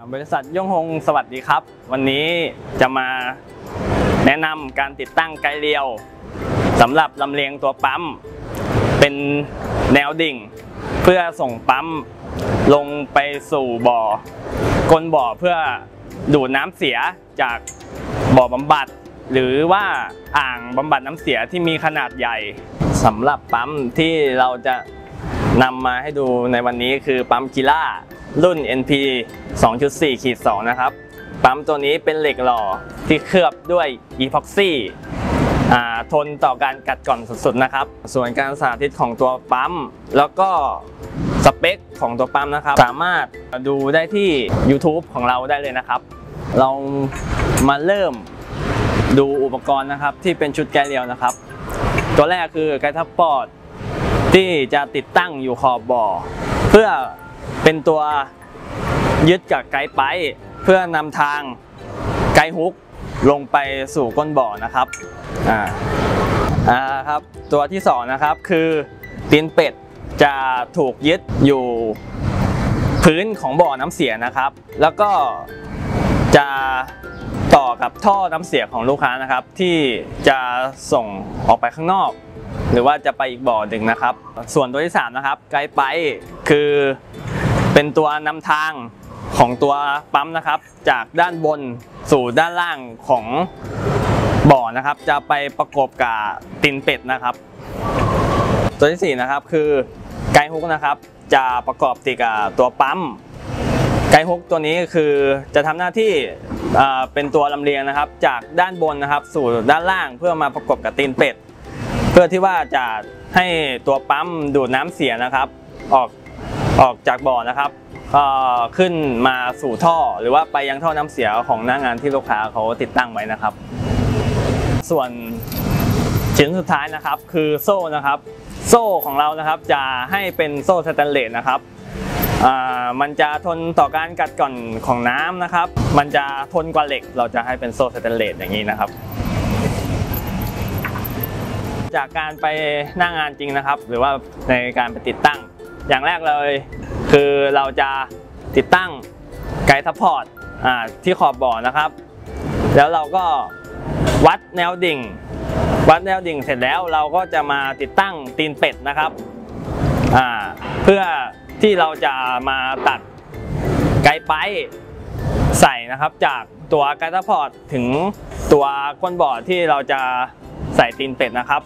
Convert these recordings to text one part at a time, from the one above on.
บริษัทย่งฮงสวัสดีครับวันนี้จะมาแนะนำการติดตั้งไกด์เรียวสำหรับลำเลียงตัวปั๊มเป็นแนวดิ่งเพื่อส่งปั๊มลงไปสู่บ่อก้นบ่อเพื่อดูดน้ำเสียจากบ่อบำบัดหรือว่าอ่างบำบัดน้ำเสียที่มีขนาดใหญ่สำหรับปั๊มที่เราจะนำมาให้ดูในวันนี้คือปั๊มกีล่ารุ่น NP 2.4/2 นะครับปั๊มตัวนี้เป็นเหล็กหล่อที่เคลือบด้วยอีพ็อกซี่ทนต่อการกัดกร่อนสุดๆนะครับส่วนการสาธิตของตัวปั๊มแล้วก็สเปคของตัวปั๊มนะครับสามารถดูได้ที่ YouTube ของเราได้เลยนะครับเรามาเริ่มดูอุปกรณ์นะครับที่เป็นชุดไกด์เรียวนะครับตัวแรกคือไกด์ทัพพอร์ตที่จะติดตั้งอยู่ขอบบ่อเพื่อเป็นตัวยึดกับไกด์ไปเพื่อนำทางไกด์ฮุกลงไปสู่ก้นบ่อนะครับครับตัวที่2นะครับคือตีนเป็ดจะถูกยึดอยู่พื้นของบ่อน้ำเสียนะครับแล้วก็จะต่อกับท่อน้ำเสียของลูกค้านะครับที่จะส่งออกไปข้างนอกหรือว่าจะไปอีกบ่อหนึ่งนะครับส่วนตัวที่3นะครับไกด์ไปคือเป็นตัวนำทางของตัวปั๊มนะครับจากด้านบนสู่ด้านล่างของบ่อนะครับจะไปประกบกับตีนเป็ดนะครับตัวที่4นะครับคือไกด์ฮุกนะครับจะประกอบติดกับตัวปั๊มไกด์ฮุกตัวนี้คือจะทำหน้าที่เป็นตัวลำเลียงนะครับจากด้านบนนะครับสู่ด้านล่างเพื่อมาประกบกับตีนเป็ดเพื่อที่ว่าจะให้ตัวปั๊มดูดน้ำเสียนะครับออกจากบ่อนะครับขึ้นมาสู่ท่อหรือว่าไปยังท่อน้ำเสียของหน้างานที่ลูกค้าเขาติดตั้งไว้นะครับส่วนชิ้นสุดท้ายนะครับคือโซ่นะครับโซ่ของเรานะครับจะให้เป็นโซ่สแตนเลสนะครับมันจะทนต่อการกัดกร่อนของน้ำนะครับมันจะทนกว่าเหล็กเราจะให้เป็นโซ่สแตนเลสอย่างนี้นะครับจากการไปหน้างานจริงนะครับหรือว่าในการไปติดตั้งอย่างแรกเลยคือเราจะติดตั้งไกด์ซัพพอร์ตที่ขอบบ่อนะครับแล้วเราก็วัดแนวดิ่งเสร็จแล้วเราก็จะมาติดตั้งตีนเป็ดนะครับเพื่อที่เราจะมาตัดไกด์ไปใส่นะครับจากตัวไกด์ซัพพอร์ตถึงตัวก้นบ่อที่เราจะใส่ตีนเป็ดนะครับ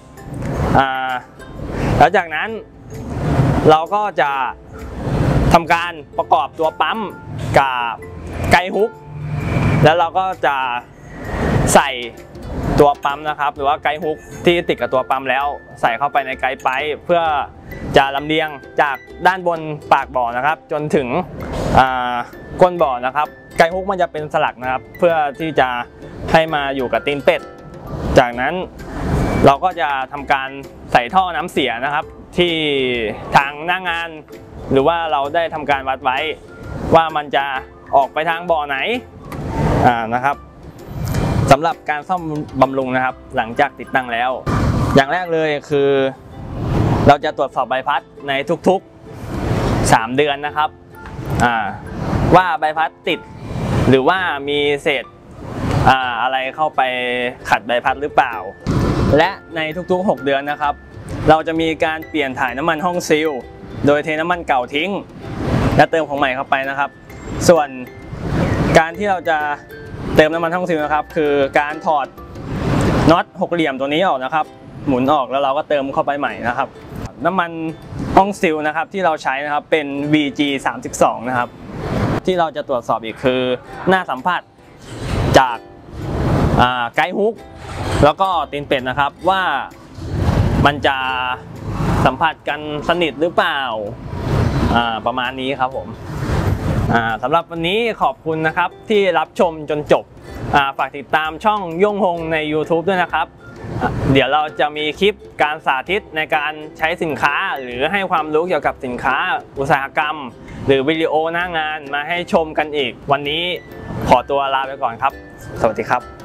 แล้วจากนั้นเราก็จะทำการประกอบตัวปั๊มกับไกด์ฮุกแล้วเราก็จะใส่ตัวปั๊มนะครับหรือว่าไกด์ฮุกที่ติดกับตัวปั๊มแล้วใส่เข้าไปในไกด์ไปเพื่อจะลำเลียงจากด้านบนปากบ่อนะครับจนถึงก้นบ่อนะครับไกด์ฮุกมันจะเป็นสลักนะครับเพื่อที่จะให้มาอยู่กับตีนเป็ดจากนั้นเราก็จะทำการใส่ท่อน้ำเสียนะครับที่ทางหน้างานหรือว่าเราได้ทำการวัดไว้ว่ามันจะออกไปทางบ่อไหนนะครับสำหรับการซ่อมบำรุงนะครับหลังจากติดตั้งแล้วอย่างแรกเลยคือเราจะตรวจสอบใบพัดในทุกๆ3 เดือนนะครับว่าใบพัดติดหรือว่ามีเศษอะไรเข้าไปขัดใบพัดหรือเปล่าและในทุกๆ6 เดือนนะครับเราจะมีการเปลี่ยนถ่ายน้ำมันห้องซีลโดยเทน้ำมันเก่าทิ้งและเติมของใหม่เข้าไปนะครับส่วนการที่เราจะเติมน้ำมันห้องซีลนะครับคือการถอดน็อต6 เหลี่ยมตัวนี้ออกนะครับหมุนออกแล้วเราก็เติมเข้าไปใหม่นะครับน้ำมันห้องซีลนะครับที่เราใช้นะครับเป็น VG32 นะครับที่เราจะตรวจสอบอีกคือหน้าสัมผัสจากไกด์ฮุกแล้วก็ตีนเป็ดนะครับว่ามันจะสัมผัสกันสนิทหรือเปล่าประมาณนี้ครับผมสำหรับวันนี้ขอบคุณนะครับที่รับชมจนจบฝากติดตามช่องย่งฮงใน YouTube ด้วยนะครับเดี๋ยวเราจะมีคลิปการสาธิตในการใช้สินค้าหรือให้ความรู้เกี่ยวกับสินค้าอุตสาหกรรมหรือวิดีโอหน้างานมาให้ชมกันอีกวันนี้ขอตัวลาไปก่อนครับสวัสดีครับ